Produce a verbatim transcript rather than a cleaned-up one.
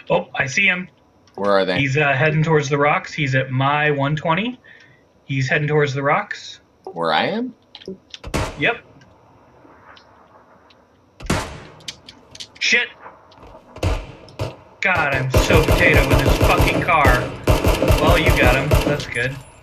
Oh, I see him. Where are they? He's uh, heading towards the rocks. He's at my one twenty. He's heading towards the rocks. Where I am? Yep. Shit. God, I'm so potato with this fucking car. Well, you got him. That's good.